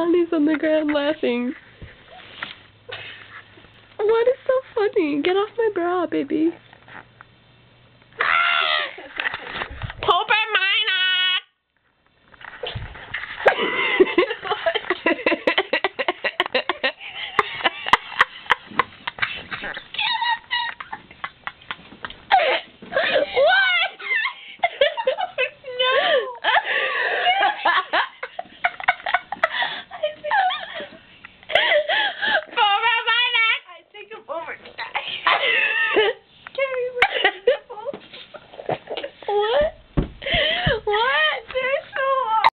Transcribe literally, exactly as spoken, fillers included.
Annie's on the ground laughing. What is so funny? Get off my bra, baby. Open mine up!